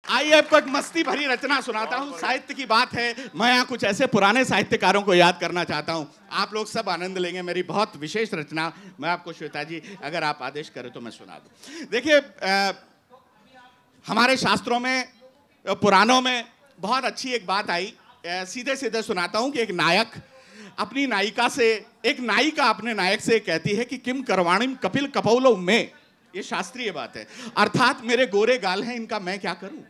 आइए आपको एक मस्ती भरी रचना सुनाता हूँ। साहित्य की बात है, मैं यहाँ कुछ ऐसे पुराने साहित्यकारों को याद करना चाहता हूँ। आप लोग सब आनंद लेंगे। मेरी बहुत विशेष रचना मैं आपको, श्वेता जी अगर आप आदेश करें तो मैं सुना दूँ। देखिए, हमारे शास्त्रों में, पुराणों में बहुत अच्छी एक बात आई। सीधे सीधे सुनाता हूँ कि एक नायक अपनी नायिका से, एक नायिका अपने नायक से कहती है कि किम करवाणिम कपिल कपौलो में। ये शास्त्रीय बात है, अर्थात मेरे गोरे गाल हैं, इनका मैं क्या करूं।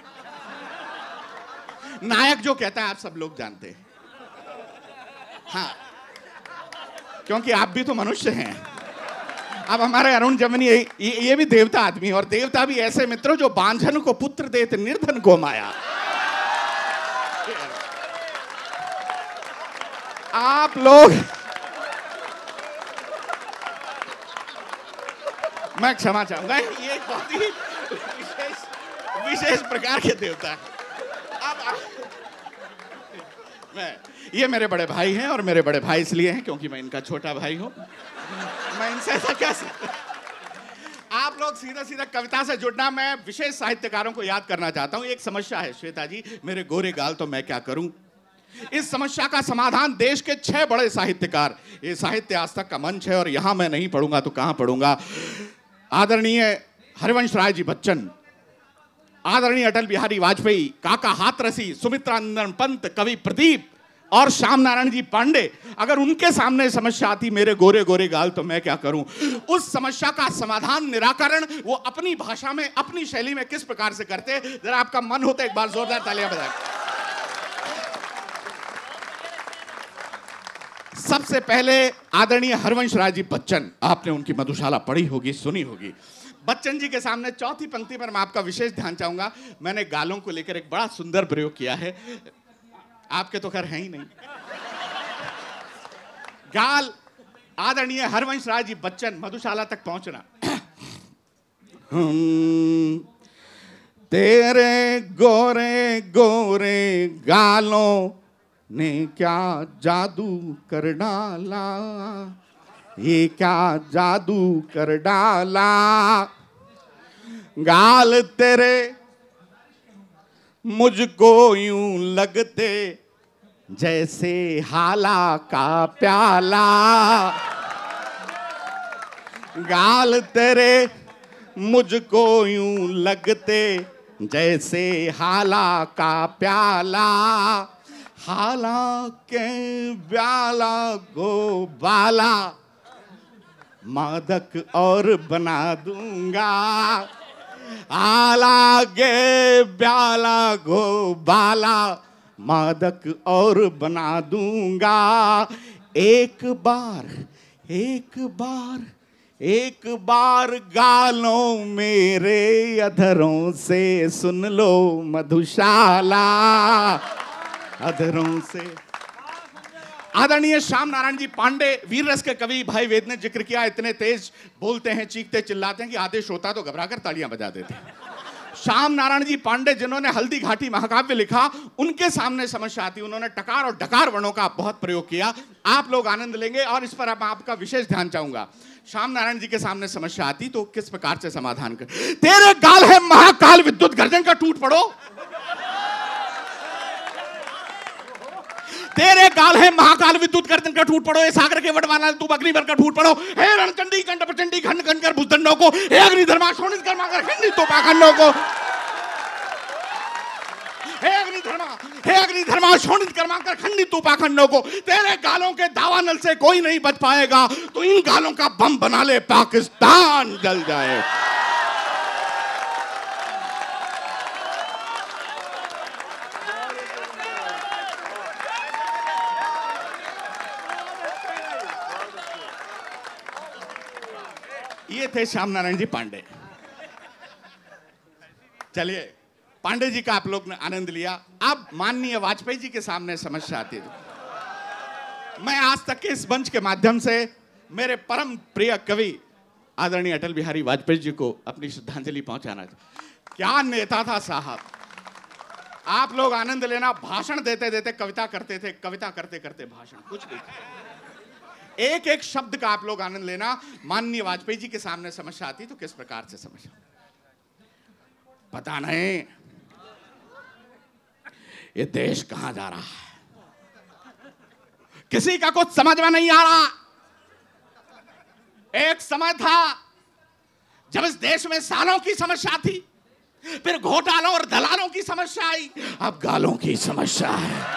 नायक जो कहता है आप सब लोग जानते हैं। हाँ, क्योंकि आप भी तो मनुष्य हैं। अब हमारे अरुण जमनी ये भी देवता आदमी, और देवता भी ऐसे मित्रों जो बांझन को पुत्र देते निर्धन को माया। आप लोग, मैं क्षमा चाहूंगा, ये बहुत ही विशेष प्रकार के देवता है। ये मेरे बड़े भाई हैं, और मेरे बड़े भाई इसलिए हैं क्योंकि मैं इनका छोटा भाई हूं। मैं इनसे ऐसा कह सकता। आप लोग सीधा सीधा कविता से जुड़ना। मैं विशेष साहित्यकारों को याद करना चाहता हूं। एक समस्या है श्वेता जी, मेरे गोरे गाल तो मैं क्या करूं। इस समस्या का समाधान देश के 6 बड़े साहित्यकार, ये साहित्य आज तक का मंच है और यहां मैं नहीं पढ़ूंगा तो कहां पढ़ूंगा। आदरणीय हरिवंश राय जी बच्चन, आदरणीय अटल बिहारी वाजपेयी, काका हाथरसी, सुमित्रा नंदन पंत, कवि प्रदीप और श्याम नारायण जी पांडे। अगर उनके सामने समस्या आती मेरे गोरे गोरे गाल तो मैं क्या करूं, उस समस्या का समाधान, निराकरण वो अपनी भाषा में, अपनी शैली में किस प्रकार से करते, जरा आपका मन होता एक बार जोरदार तालियां बजाएं। सबसे पहले आदरणीय हरिवंश राय जी बच्चन, आपने उनकी मधुशाला पढ़ी होगी, सुनी होगी। बच्चन जी के सामने चौथी पंक्ति पर मैं आपका विशेष ध्यान चाहूंगा। मैंने गालों को लेकर एक बड़ा सुंदर प्रयोग किया है। आपके तो खैर हैं ही नहीं। गाल आदरणीय हरिवंश राय जी बच्चन, मधुशाला तक पहुंचना। तेरे गोरे गोरे गालों ने क्या जादू कर डाला, ये क्या जादू कर डाला। गाल तेरे मुझको यूं लगते जैसे हाला का प्याला। गाल तेरे मुझको यूं लगते जैसे हाला का प्याला। हाला के प्याला को बाला मादक और बना दूंगा। आला के प्याला को बाला मादक और बना दूंगा। एक बार गालों मेरे अधरों से सुन लो मधुशाला, अधरों से। आदरणीय श्याम नारायण जी पांडे, वीर रस के कवि, भाई वेद ने जिक्र किया, इतने तेज बोलते हैं, चीखते चिल्लाते हैं कि आदेश होता तो घबराकर तालियां बजा देते हैं। श्याम नारायण जी पांडे जिन्होंने हल्दी घाटी महाकाव्य लिखा, उनके सामने समस्या आती, उन्होंने टकार और डकार वर्णों का बहुत प्रयोग किया। आप लोग आनंद लेंगे और इस पर अब आपका विशेष ध्यान चाहूंगा। श्याम नारायण जी के सामने समस्या आती तो किस प्रकार से समाधान कर। तेरे गाल है महाकाल विद्युत गर्जन का टूट पड़ो। तेरे गाल है महाकाल विद्युत गर्जन का टूट पड़ो। ये सागर के वटवाना तू अग्नि भर का टूट पड़ो। हे रणचंडी कंठ प्रचंडी खंड खंड कर भूतदंडों को, हे अग्निधर्मा शोणित कर्मा कर खंडित तो पाखंडों को। हे अग्निधर्मा शोणित कर्मा कर खंडित तो पाखंडों को। तेरे गालों के दावानल से कोई नहीं बच पाएगा, तो इन गालों का बम बना ले, पाकिस्तान जल जाए। ये थे श्याम नारायण जी पांडे। चलिए, पांडे जी का आप लोग ने आनंद लिया। अब माननीय वाजपेयी जी के सामने समस्या आती है। मैं आज तक के इस मंच के माध्यम से मेरे परम प्रिय कवि आदरणीय अटल बिहारी वाजपेयी जी को अपनी श्रद्धांजलि पहुंचाना चाहता। क्या नेता था साहब। आप लोग आनंद लेना। भाषण देते देते कविता करते थे, कविता करते करते भाषण, कुछ नहीं। एक एक शब्द का आप लोग आनंद लेना। माननीय वाजपेयी जी के सामने समस्या आती तो किस प्रकार से समस्या। पता नहीं ये देश कहां जा रहा है, किसी का कुछ समझ में नहीं आ रहा। एक समय था जब इस देश में सालों की समस्या थी, फिर घोटालों और दलालों की समस्या आई, अब गालों की समस्या है।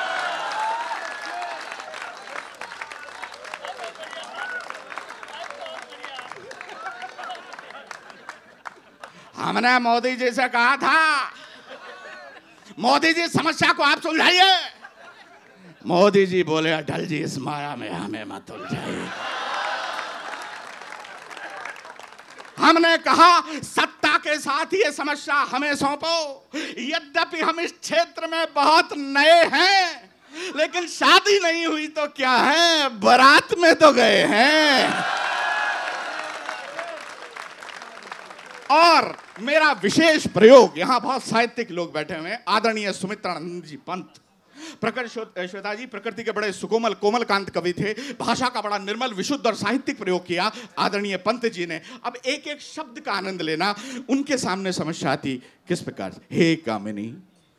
हमने मोदी जी से कहा था, मोदी जी समस्या को आप सुलझाइए। मोदी जी बोले, अटल जी इस माया में हमें मत उलझाइए। हमने कहा सत्ता के साथ ये समस्या हमें सौंपो। यद्यपि हम इस क्षेत्र में बहुत नए हैं, लेकिन शादी नहीं हुई तो क्या है, बारात में तो गए हैं। और मेरा विशेष प्रयोग, यहां बहुत साहित्यिक लोग बैठे हुए हैं, आदरणीय सुमित्रानंद जी पंत, श्वेता जी प्रकृति के बड़े सुकोमल कोमल कांत कवि थे, भाषा का बड़ा निर्मल विशुद्ध और साहित्यिक प्रयोग किया आदरणीय पंत जी ने। अब एक एक शब्द का आनंद लेना। उनके सामने समस्या आती किस प्रकार से, हे कामिनी,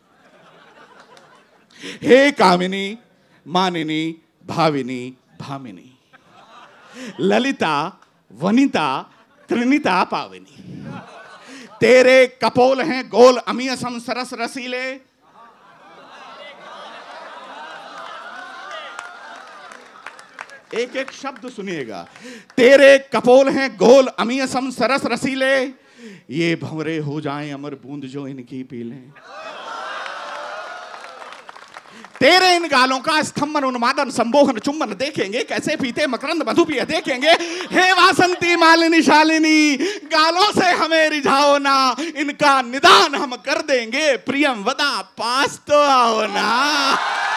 हे कामिनी, मानिनी, भाविनी, भामिनी, ललिता, वनिता, त्रिनिता, पाविनी, तेरे कपोल हैं गोल अमीय सम सरस रसीले। एक एक शब्द सुनिएगा। तेरे कपोल हैं गोल अमीय सम सरस रसीले, ये भंवरे हो जाएं अमर बूंद जो इनकी पी लें। तेरे इन गालों का स्तंभन उन्मादन संबोहन चुंबन देखेंगे, कैसे पीते मकरंद मधु पिया देखेंगे। हे वासंती मालिनी शालिनी, गालों से हमें रिझाओ ना, इनका निदान हम कर देंगे। प्रियम वदा पास तो आओ ना।